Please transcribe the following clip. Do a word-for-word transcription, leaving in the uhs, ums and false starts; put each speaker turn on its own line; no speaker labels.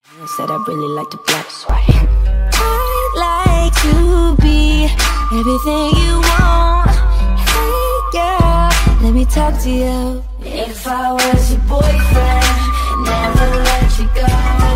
I said I really like the black sweat. I'd like to be everything you want. Hey girl, let me talk to you. If I was your boyfriend, never let you go.